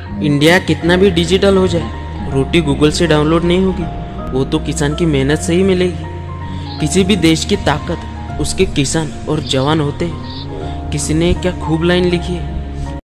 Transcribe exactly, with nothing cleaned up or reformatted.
India कितना भी digital हो जाए, रोटी गूगल से डाउनलोड नहीं होगी, वो तो किसान की मेहनत से ही मिलेगी। किसी भी देश की ताकत उसके किसान और जवान होते हैं। किसी ने क्या खूब लाइन लिखी है,